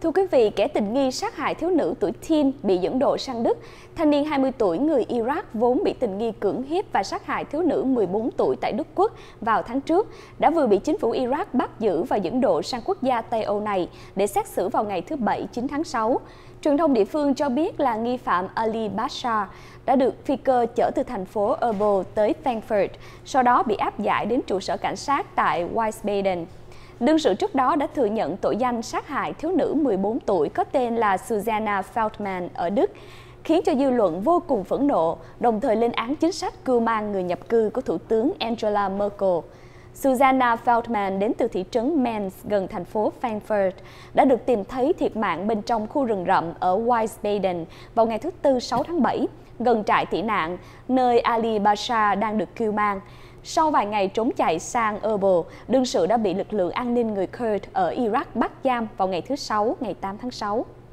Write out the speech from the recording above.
Thưa quý vị, kẻ tình nghi sát hại thiếu nữ tuổi teen bị dẫn độ sang Đức. Thanh niên 20 tuổi người Iraq vốn bị tình nghi cưỡng hiếp và sát hại thiếu nữ 14 tuổi tại Đức Quốc vào tháng trước đã vừa bị chính phủ Iraq bắt giữ và dẫn độ sang quốc gia Tây Âu này để xét xử vào ngày thứ Bảy 9 tháng 6. Truyền thông địa phương cho biết là nghi phạm Ali Bashar đã được phi cơ chở từ thành phố Erbil tới Frankfurt, sau đó bị áp giải đến trụ sở cảnh sát tại Wiesbaden. Đương sự trước đó đã thừa nhận tội danh sát hại thiếu nữ 14 tuổi có tên là Susanna Feldman ở Đức, khiến cho dư luận vô cùng phẫn nộ, đồng thời lên án chính sách cưu mang người nhập cư của Thủ tướng Angela Merkel. Susanna Feldman đến từ thị trấn Mainz gần thành phố Frankfurt đã được tìm thấy thiệt mạng bên trong khu rừng rậm ở Wiesbaden vào ngày thứ Tư 6 tháng 7, gần trại tị nạn, nơi Ali Bashar đang được cưu mang. Sau vài ngày trốn chạy sang Erbil, đương sự đã bị lực lượng an ninh người Kurd ở Iraq bắt giam vào ngày thứ Sáu, ngày 8 tháng 6.